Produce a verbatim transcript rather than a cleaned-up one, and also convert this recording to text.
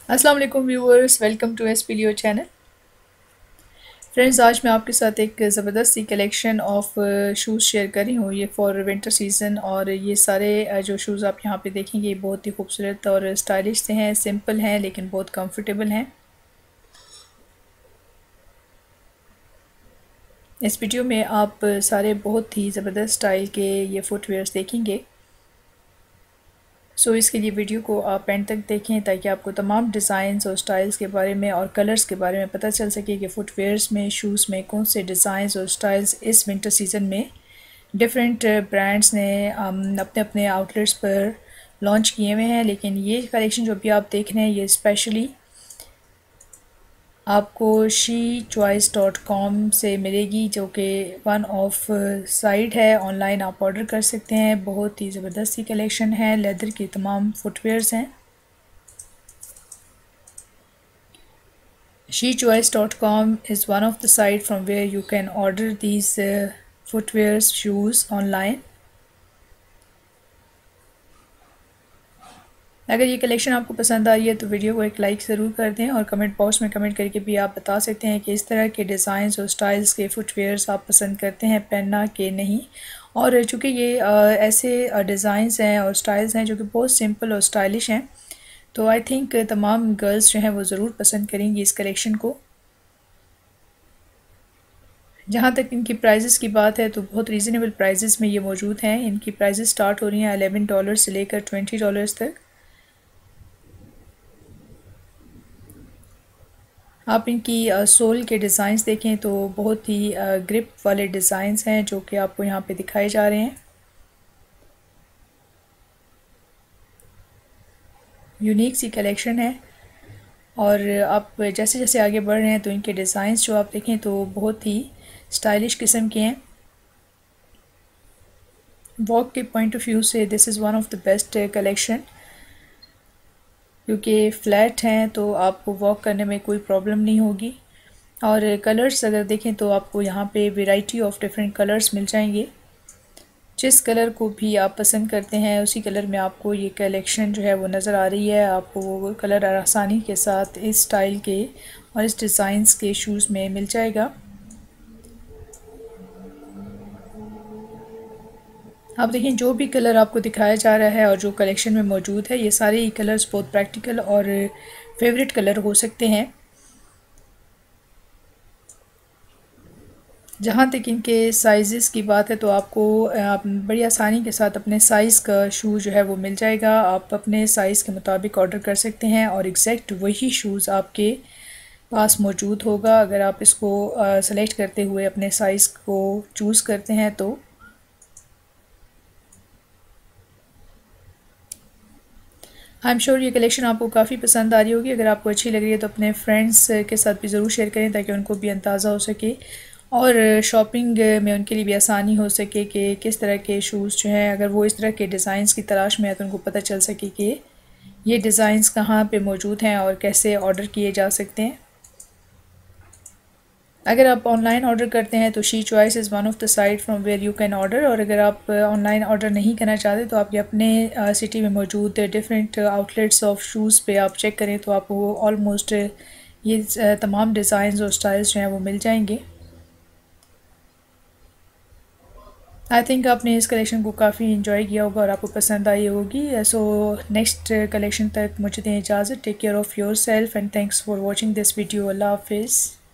अस्सलाम वालेकुम viewers, welcome to S P Leo channel. Friends, आज मैं आपके साथ एक ज़बरदस्त सी कलेक्शन ऑफ शूज़ शेयर कर रही हूँ। ये फॉर विंटर सीज़न और ये सारे uh, जो शूज़ आप यहाँ पे देखेंगे बहुत ही खूबसूरत और स्टाइलिश से हैं, सिंपल हैं लेकिन बहुत कंफर्टेबल हैं। इस वीडियो में आप सारे बहुत ही ज़बरदस्त स्टाइल के ये फुटवेयर्स देखेंगे। सो so, इसके लिए वीडियो को आप एंड तक देखें ताकि आपको तमाम डिज़ाइंस और स्टाइल्स के बारे में और कलर्स के बारे में पता चल सके कि फुटवेयर्स में, शूज़ में कौन से डिज़ाइंस और स्टाइल्स इस विंटर सीज़न में डिफरेंट ब्रांड्स ने अपने अपने आउटलेट्स पर लॉन्च किए हुए हैं। लेकिन ये कलेक्शन जो भी आप देख रहे हैं ये स्पेशली आपको शी चॉइस डॉट कॉम से मिलेगी, जो कि वन ऑफ साइट है। ऑनलाइन आप ऑर्डर कर सकते हैं। बहुत ही ज़बरदस्त सी कलेक्शन है। लेदर के तमाम फुटवेयर्स हैं। She choice dot com is one of the site from where you can order these footwears shoes online. अगर ये कलेक्शन आपको पसंद आ रही है तो वीडियो को एक लाइक ज़रूर कर दें और कमेंट बॉक्स में कमेंट करके भी आप बता सकते हैं कि इस तरह के डिज़ाइंस और स्टाइल्स के फुटवेयर्स आप पसंद करते हैं पहनना कि नहीं। और चूँकि ये आ, ऐसे डिज़ाइंस हैं और स्टाइल्स हैं जो कि बहुत सिंपल और स्टाइलिश हैं, तो आई थिंक तमाम गर्ल्स जो हैं वो ज़रूर पसंद करेंगी इस कलेक्शन को। जहाँ तक इनकी प्राइजेस की बात है तो बहुत रीज़नेबल प्राइजेस में ये मौजूद हैं। इनकी प्राइजेस स्टार्ट हो रही हैं अलेवन डॉलर से लेकर ट्वेंटी डॉलर्स तक। आप इनकी सोल के डिज़ाइंस देखें तो बहुत ही ग्रिप वाले डिज़ाइंस हैं जो कि आपको यहाँ पे दिखाए जा रहे हैं। यूनिक सी कलेक्शन है और आप जैसे जैसे आगे बढ़ रहे हैं तो इनके डिज़ाइंस जो आप देखें तो बहुत ही स्टाइलिश किस्म के हैं। वॉक के पॉइंट ऑफ व्यू से this is one of the best collection, क्योंकि फ्लैट हैं तो आपको वॉक करने में कोई प्रॉब्लम नहीं होगी। और कलर्स अगर देखें तो आपको यहाँ पे वैरायटी ऑफ डिफरेंट कलर्स मिल जाएंगे। जिस कलर को भी आप पसंद करते हैं उसी कलर में आपको ये कलेक्शन जो है वो नज़र आ रही है। आपको वो कलर आसानी के साथ इस स्टाइल के और इस डिज़ाइंस के शूज़ में मिल जाएगा। आप देखें जो भी कलर आपको दिखाया जा रहा है और जो कलेक्शन में मौजूद है ये सारे ही कलर्स बहुत प्रैक्टिकल और फेवरेट कलर हो सकते हैं। जहाँ तक इनके साइज़ की बात है तो आपको आप बड़ी आसानी के साथ अपने साइज़ का शूज़ जो है वो मिल जाएगा। आप अपने साइज़ के मुताबिक ऑर्डर कर सकते हैं और एग्जैक्ट वही शूज़ आपके पास मौजूद होगा अगर आप इसको सेलेक्ट करते हुए अपने साइज़ को चूज़ करते हैं तो। आई एम श्योर ये कलेक्शन आपको काफ़ी पसंद आ रही होगी। अगर आपको अच्छी लग रही है तो अपने फ्रेंड्स के साथ भी ज़रूर शेयर करें ताकि उनको भी अंदाज़ा हो सके और शॉपिंग में उनके लिए भी आसानी हो सके कि किस तरह के शूज़ जो हैं, अगर वो इस तरह के डिज़ाइंस की तलाश में है तो उनको पता चल सके कि ये डिज़ाइंस कहाँ पे मौजूद हैं और कैसे ऑर्डर किए जा सकते हैं। अगर आप ऑनलाइन ऑर्डर करते हैं तो she choice is one of the site from where you can order. और अगर आप ऑनलाइन ऑर्डर नहीं करना चाहते तो आप ये अपने सिटी में मौजूद डिफरेंट आउटलेट्स ऑफ शूज़ पे आप चेक करें तो आपको ऑलमोस्ट ये तमाम डिज़ाइंस और स्टाइल्स जो हैं वो मिल जाएंगे। आई थिंक आपने इस कलेक्शन को काफ़ी इंजॉय किया होगा और आपको पसंद आई होगी। सो नेक्स्ट कलेक्शन तक मुझे दें इजाज़त। Take care of your self and thanks for watching this video. अल्लाह हाफिज़।